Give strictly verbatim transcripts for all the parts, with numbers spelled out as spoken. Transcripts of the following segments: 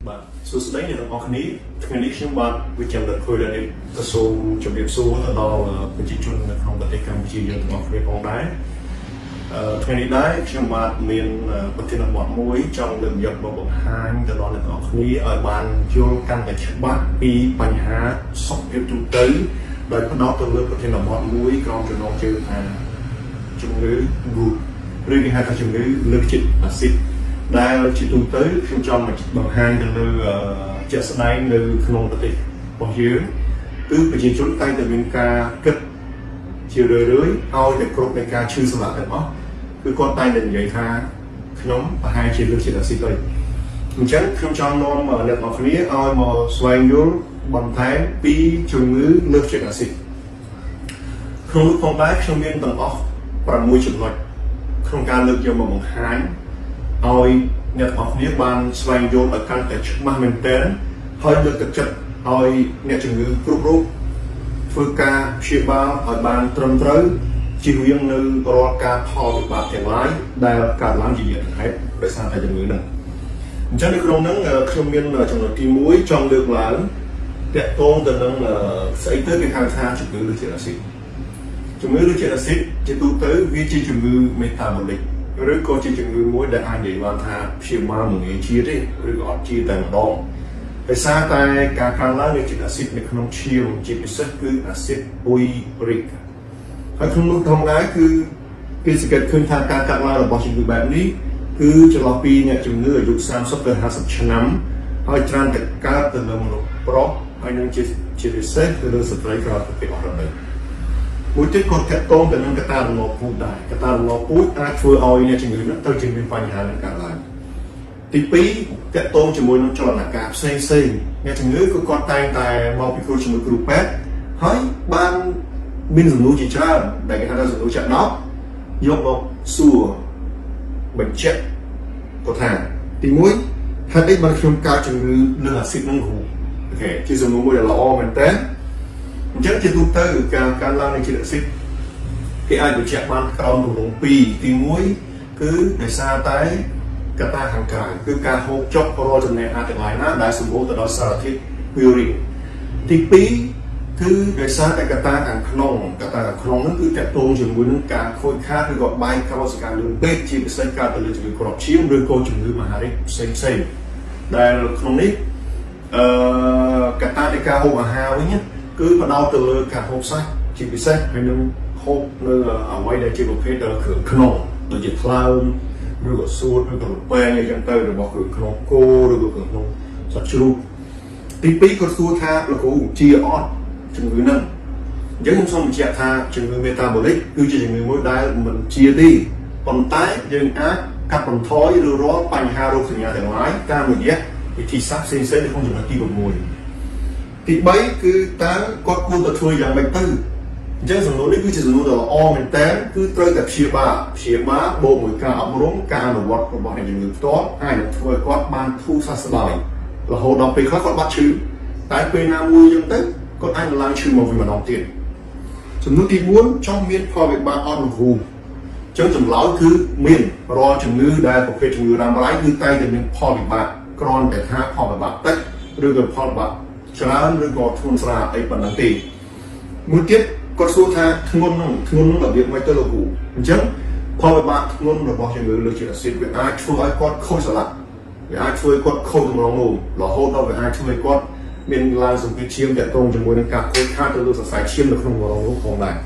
បាទសួស្តីអ្នកទាំងអស់គ្នាថ្ងៃនេះខ្ញុំបាទវិជ្ជារដ្ឋខូចដែលទៅសូមជម្រាបសួរទៅដល់ប្រជាជននៅក្នុងប្រទេសកម្ពុជាយើងទាំងអស់គ្នាផងដែរអឺថ្ងៃនេះដែរខ្ញុំបាទមានប្រធានបទមួយចង់លើកយកមកបង្ហាញទៅដល់អ្នកទាំងអស់គ្នាឲ្យបានយល់កាន់តែច្បាស់ពីបញ្ហាសុខភាពទូទៅដោយផ្ដោតទៅលើប្រធានបទមួយក្រោមចំណងជើងថាជំងឺ Good ឬគេហៅថាជំងឺលើកជាតិអាស៊ីតដែលជាទូទៅខ្ញុំចង់បង្ហាញទៅលើជាក់ស្ដែងនៅក្នុងប្រទេសរបស់យើងគឺប្រជាជនតែងតែមានការគិតជារឿយៗឲ្យតែគ្រប់នៃការឈឺសម្លាក់ទាំងអស់គឺគាត់តែងតែនិយាយថាខ្ញុំប្រហែលជាលើកជាតិអាស៊ីតទៅអញ្ចឹងខ្ញុំចង់នាំអ្នកទាំងគ្នាឲ្យមកស្វែងយល់បន្ថែមពីជំងឺលើកជាតិអាស៊ីតក្នុងនោះផងដែរខ្ញុំមានទាំងអស់ប្រាំមួយចំណុចក្នុងការលើកយកមកបង្ហាញឲ្យអ្នកទាំងអស់គ្នាបានស្វែងយល់ឲ្យកាន់តែច្បាស់មែនទែនហើយលើកទឹកចិត្តឲ្យអ្នកជំងឺគ្រប់រូបធ្វើការព្យាបាលឲ្យបានត្រឹមត្រូវជៀសវាងនៅរាល់ការផលវិបាកទាំងឡាយដែលកើតឡើងជាយថាហេតុដោយសារតែជំងឺហ្នឹងអញ្ចឹងនៅក្នុងហ្នឹងខ្ញុំមានចំណុចទីមួយចង់លើកឡើងតាក់ទងទៅនឹងស្អីទៅគេហៅថាជំងឺលើកជាតិអាស៊ីតជំងឺលើកជាតិអាស៊ីតជាទូទៅវាជាជំងឺមេតាបូលិកឬក៏ជាជំងឺមួយដែលអាចនិយាយបានថាព្យាបាលមិនងាយជាទេឬក៏អត់ជាតែម្ដងដោយសារតែការកើនឡើងនៃជាតិអាស៊ីតនៅក្នុងឈាមជាពិសេសគឺអាស៊ីតអ៊ុយរិកហើយក្នុងនោះធម្មតាគឺគេសង្កេតឃើញថាការកើនឡើងរបស់ជំងឺបែបនេះគឺចន្លោះពីអ្នកជំងឺអាយុសាមសិបទៅហាសិបឆ្នាំហើយច្រើនតែកើតទៅលើមនុស្សប្រុសហើយនឹងជាជាពិសេសទៅលើស្ត្រីក្រោយពីអស់រដូវមួយទៀតក៏តាក់ទងទៅនឹងកត្តារំលោភពូជដែរកត្តារំលោភពូជអាចធ្វើឲ្យអ្នកជំងឺនោះទៅជាមានបញ្ហានឹងកើតឡើងទីពីរតាក់ទងជាមួយនឹងចលនាការផ្សេងផ្សេងអ្នកជំងឺគឺគាត់តែងតែមកពិគ្រោះជាមួយគ្រូពេទ្យហើយបានមានសំណួរជាច្រើនដែលគេហៅថាសំណួរចាក់ដោតយកមកសួរបញ្ជាក់គាត់ថាទីមួយហេតុអីបានខ្ញុំកើតជំងឺលើអាស៊ីតនឹងគ្រូអូខេជាសំណួរមួយដែលល្អមែនតើអញ្ចឹងជាទូទៅការកើនឡើងនៃជាតិអាស៊ីតគេអាចបញ្ជាក់បានក្រោមទម្រង់ពីរទីមួយគឺដោយសារតែកត្តាខាងក្រៅគឺការហូបចុករាល់ចំណែកអាហារទាំងឡាយណាដែលសម្បូរទៅដោយសារធាតុព្យូរីនទីពីរគឺដោយសារតែកត្តាខាងក្នុងកត្តាខាងក្នុងហ្នឹងគឺតកតងជាមួយនឹងការខូចខាតឬក៏បាយក្រោសការលឿនពេកជាពិសេសកើតទៅលើជំងឺគ្រាប់ឈាមឬក៏ជំងឺមហារីកផ្សេងផ្សេងដែលក្នុងនេះអឺកត្តានៃការហូបអាហារវិញគឺផ្ដោតទៅលើការហូបសាច់ជាពិសេសហើយនឹងហូបនៅអ្វីដែលជាប្រភេទគ្រឿងក្នុងដូចជាថ្លើមឬក៏សួតឬក៏លបែងអីចឹងទៅរបស់គ្រឿងក្នុងគោឬក៏គ្រឿងក្នុងសាច់ជ្រូកទីពីរក៏សួរថាលោកគ្រូជាអត់ជំងឺហ្នឹងអញ្ចឹងខ្ញុំសូមបញ្ជាក់ថាជំងឺមេតាបូលិកគឺជាជំងឺមួយដែលមិនជាទេប៉ុន្តែយើងអាចកាត់បន្ថយឬរាល់បញ្ហារោគសញ្ញាទាំងឡាយតាមរយៈវិធីសាស្ត្រផ្សេងៗនៅក្នុងចំណុចទី៦ទីបីគឺតើគាត់គួរតែធ្វើយ៉ាងម៉េចទៅអញ្ចឹងសំណួរនេះគឺជាសំណួរដ៏ល្អមែនតើគឺត្រូវតែព្យាបាលព្យាបាលបូកមួយការអប់រំការអនុវត្តរបស់អ្នកជំងឺផ្ទាល់អាចនឹងធ្វើឲ្យគាត់បានធូរសះស្បើយរហូតដល់ពេលខ្លះគាត់បាត់ឈឺតែពេលណាមួយអញ្ចឹងទៅគាត់អាចឡើងឈឺមកវិញម្ដងទៀតសំណួរទីបួនចង់មានផលវិបាកអត់រហូតអញ្ចឹងចម្លើយគឺមានរាល់ជំងឺដែលប្រភេទជំងឺរ៉ាំរ៉ៃគឺតែងតែមានផលវិបាកគ្រាន់តែថាផលវិបាកតិចឬក៏ផលវិបាកច្រើនឬក៏ធ្ងន់ស្រាលអីប៉ុណ្ណឹងទេមួយទៀតគាត់សួរថាធ្ងន់នោះធ្ងន់នោះរបៀបម៉េចទៅលោកគ្រូអញ្ចឹងផលវិបាកធ្ងន់របស់ជំងឺលើកជាតិអាស៊ីតវាអាចធ្វើឲ្យគាត់ខូចសន្លាក់វាអាចធ្វើឲ្យគាត់ខូចទម្រង់នោមរហូតដល់វាអាចធ្វើឲ្យគាត់មានឡើងសម្ពាធឈាមតាក់ទងជាមួយនឹងការខូចខាតទៅលើសរសៃឈាមនៅក្នុងទម្រង់នោមផងដែរ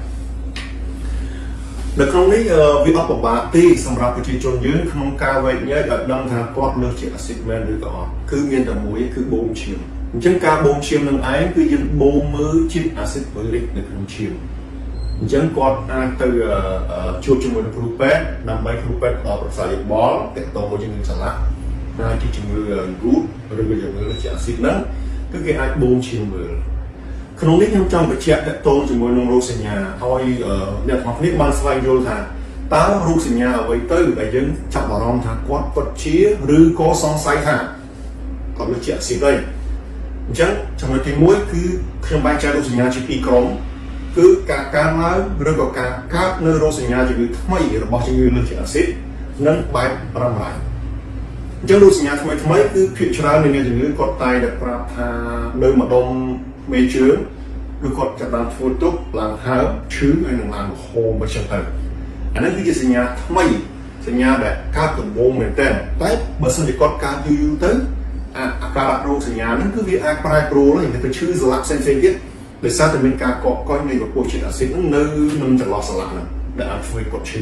នៅក្នុងនេះវាអត់ពិបាកទេសម្រាប់ប្រជាជនយើងក្នុងការវែកញែកឲ្យដឹងថាគាត់លើកជាតិអាស៊ីតមែនឬក៏អត់គឺមានតែមួយគឺបូមឈាមអញ្ចឹងការបូមឈាមនឹងឯងគឺយើងបូមមើលជាតិអាស៊ីតព្យូរិកនៅក្នុងឈាមអញ្ចឹងគាត់អាចទៅជួបជាមួយនឹងគ្រូពេទ្យដើម្បីគ្រូពេទ្យផ្ដល់ប្រសាយោបល់ទាក់ទងមួយជំងឺសន្លាក់ហើយជាជំងឺ Good ឬក៏ជំងឺលើកជាតិអាស៊ីតហ្នឹងគឺគេអាចបូមឈាមមើលក្នុងនេះខ្ញុំចង់បញ្ជាក់ទាក់ទងជាមួយនឹងរោគសញ្ញាឲ្យអ្នកទាំងគ្នាបានស្វែងយល់ថាតើរោគសញ្ញាអ្វីទៅដែលយើងចាប់អារម្មណ៍ថាគាត់ពិតជាឬក៏សង្ស័យថាគាត់លើកជាតិអាស៊ីតទេអញ្ចឹងចំណុចទីមួយគឺខ្ញុំបែងចែករោគសញ្ញាជាពីរក្រុមគឺការកើនឡើងឬក៏ការកើតនៅរោគសញ្ញាជំងឺថ្មីរបស់ជំងឺលើកជាតិអាស៊ីតនិងបែបរ៉ាំរ៉ៃអចឹងលោកសញ្ញាថ្មីថ្មីគឺភាគច្រើននៃអ្នកជំងឺគាត់តែតែប្រាប់ថានៅម្ដុំមេជើងគឺគាត់ចាប់បានធ្វើទុកឡើងហើមឈឺហើយនឹងឡើងហូរមកចឹងទៅអានេះគឺជាសញ្ញាថ្មីសញ្ញាដែលកើតដំបូងមែនតើតែបើសិនជាគាត់កើតយូរយូរទៅអាការៈរោគសញ្ញាហ្នឹងគឺវាអាចប្រែប្រួលហើយទៅឈឺសន្លាក់ផ្សេងៗទៀតដោយសារតែមានការកកកុញនៃពពុះជាតិអាស៊ីតហ្នឹងនៅនឹងចន្លោះសន្លាក់ហ្នឹងដែលអាចធ្វើឲ្យគាត់ឈឺ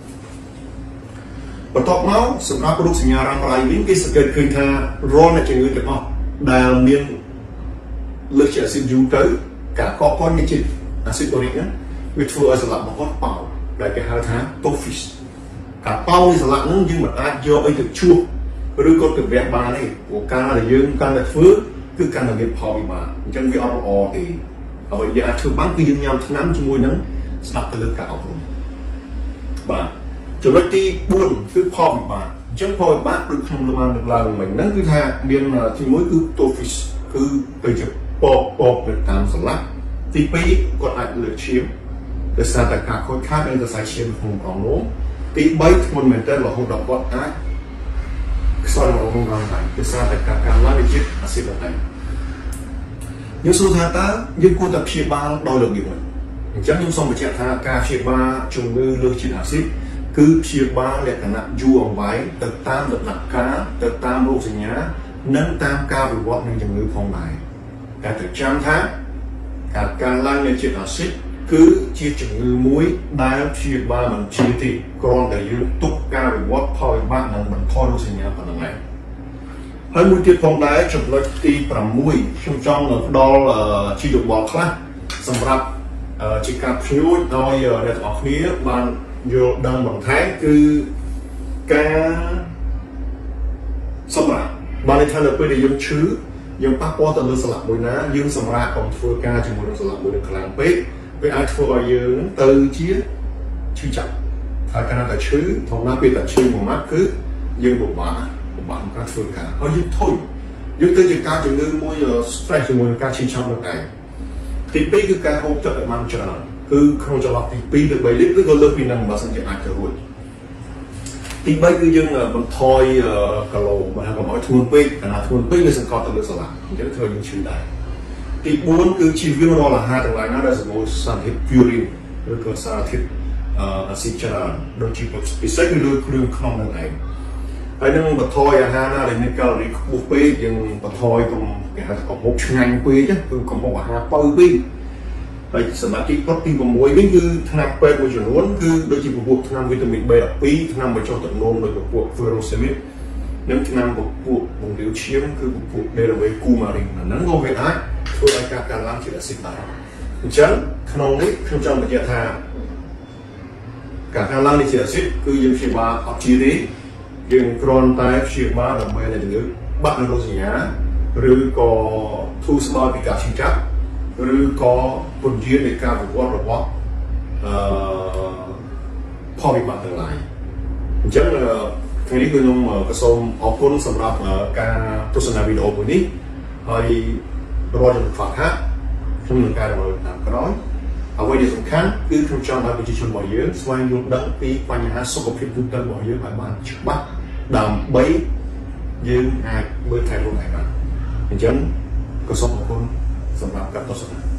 បន្ទាប់មកសម្រាប់រោគសញ្ញារ៉ាំរ៉ៃវិញគេសង្កេតឃើញថារាល់អ្នកជំងឺទាំងអស់ដែលមានលើសជាតិអាស៊ីតយូរទៅការកកកុញនៃជាតិអាស៊ីតអូរិកហ្នឹងវាធ្វើឲ្យសន្លាក់របស់គាត់ប៉ោដែលគេហៅថា tophis ការប៉ោនៃសន្លាក់ហ្នឹងយើងមិនអាចយកអីទៅជួសឬក៏ទៅវះបានទេព្រោះការដែលយើងកាន់តែធ្វើគឺកាន់តែមានផលវិបាកអញ្ចឹងវាអត់ល្អទេអ្វីដែលអាចធ្វើបានគឺយើងញ៉ាំថ្នាំជាមួយនឹងស្ដាប់ទៅលើការអប់រំបាទចំណុចទីបួនគឺផលវិបាកអញ្ចឹងផលវិបាកដូចខ្ញុំលើកឡើងឡើងមិញហ្នឹងគឺថាមានទីមួយគឺ tophis គឺទៅជាពកពកទៅតាមសន្លាក់ទីពីរគាត់អាចលើកឈាមដោយសារតែការខូចខាតនៃសរសៃឈាមក្នុងកងនោះទីបីធ្ងន់មែនទែនរហូតដល់គាត់អាចខ្សោយរបស់ក្នុងរាងកាយដោយសារតែការកើនឡើងនៃជាតិអាស៊ីតហ្នឹងយើងសួរថាតើយើងគួរតែព្យាបាលដោយរបៀបម៉េចអញ្ចឹងខ្ញុំសូមបញ្ជាក់ថាការព្យាបាលជំងឺលើសជាតិអាស៊ីតគឺព្យាបាលលក្ខណៈយូរអង្វែងទៅតាមដំណាក់កាលទៅតាមរោគសញ្ញានិងតាមការវិវត្តនៃជំងឺផងដែរតែត្រូវចាំថាការកើនឡើងនៃជាតិអាស៊ីតគឺជាជំងឺមួយដែលព្យាបាលមិនជាទេគ្រាន់តែយើងទុកការវិវត្តផលវិបាកនិងបន្ថយរោគសញ្ញាប៉ុណ្ណឹងឯងហើយមួយទៀតផងដែរចំណុចទីប្រាំមួយខ្ញុំចង់ផ្ដល់ជាយោបល់ខ្លះសម្រាប់ជាការភ្ញួចឲ្យអ្នកទាំងអស់គ្នាបានយល់ដឹងបន្ថែមគឺការសម្រាប់បានន័យថានៅពេលដែលយើងឈឺយើងប៉ះពាល់ទៅលើសន្លាក់មួយណាយើងសម្រាប់កុំធ្វើការជាមួយនឹងសន្លាក់មួយនឹងខ្លាំងពេកវាអាចធ្វើឲ្យយើងទៅជាឈឺចាប់ហើយកាលណាតែឈឺធម្មតាពេលតែឈឺមួយម៉ាត់គឺយើងពិបាកពិបាកក្នុងការធ្វើការហើយយើងធុញយើងទៅជាការជំងឺមួយ stress ជាមួយនឹងការឈឺចាប់នឹងឯងទីពីរគឺការហូបទឹកឲ្យបានច្រើនគឺក្នុងចន្លោះទីពីរទៅបីលីត្រឬក៏លើសពីនឹងបើសិនជាអាចទៅរួចទីបីគឺយើងបន្ថយគីឡូបើថាកុំឲ្យធ្ងន់ពេកកាលណាធ្ងន់ពេកវាសង្កត់ទៅលើសន្លាក់អញ្ចឹងធ្វើយើងឈឺដែរទីបួនគឺជៀសវាងរាល់អាហារទាំងឡាយណាដែលសម្បូរសារធាតុ purine ឬក៏សារធាតុអាស៊ីតច្រើនដូចជាពិសេសគឺលើគ្រឿងក្នុងនឹងឯងហើយនឹងបន្ថយអាហារណាដែលមានកាឡូរីខ្ពស់ពេកយើងបន្ថយកុំគេហៅកំហុកឆ្ងាញ់ពេកគឺកំហុកអាហារបើពេកហើយសម្រាប់ទីទី៦វិញគឺថ្នាំពេទ្យមួយចំនួនគឺដូចជាពពួកថ្នាំវីតាមីន B ដប់ពីរ ថ្នាំបញ្ចុះទឹកនោមដូចពពួក furosemide និងថ្នាំពពួកបង្រាវឈាមគឺពពួក derivative coumarin ហ្នឹងក៏វាអាចធ្វើឲ្យការកើនឡើងជាតិអាស៊ីតដែរអញ្ចឹងក្នុងនេះខ្ញុំចង់បញ្ជាក់ថាការកើនឡើងនៃជាតិអាស៊ីតគឺយើងព្យាបាលអត់ជាទេយើងគ្រាន់តែព្យាបាលដើម្បីឲ្យជំងឺបាត់នៅរោគសញ្ញាឬក៏ធូរស្បើយពីការឈឺចាប់ឬក៏ពន្យានៃការវិវត្តរបស់អឺផលវិបាកទាំងឡាយអញ្ចឹងថ្ងៃនេះគឺខ្ញុំក៏សូមអរគុណសម្រាប់ការទស្សនាវីដេអូមួយនេះហើយរាល់ចំណុចខ្វះខាតខ្ញុំនឹងកែតម្រូវតាមក្រោយអ្វីដែលសំខាន់គឺខ្ញុំចង់ឲ្យប្រជាជនរបស់យើងស្វែងយល់ដឹងពីបញ្ហាសុខភាពទូទៅរបស់យើងឲ្យបានច្បាស់ដើម្បីយើងអាចមើលថែរក្សាបានអញ្ចឹងក៏សូមអរគុណសម្រាប់ការទស្សនា